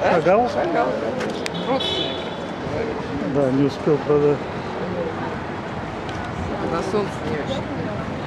Шагал? Шагал, да. Родственник. Да, не успел продать. На солнце не очень.